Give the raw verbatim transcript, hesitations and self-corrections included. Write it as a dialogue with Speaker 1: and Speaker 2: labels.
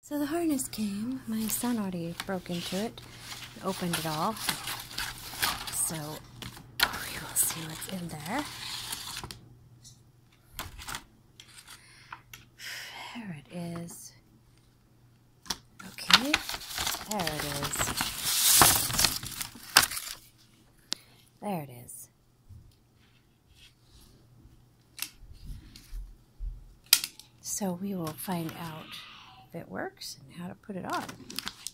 Speaker 1: So the harness came. My son already broke into it and opened it all. So we will see what's in there. There it is. Okay, there it is. There it is. So we will find out if it works and how to put it on.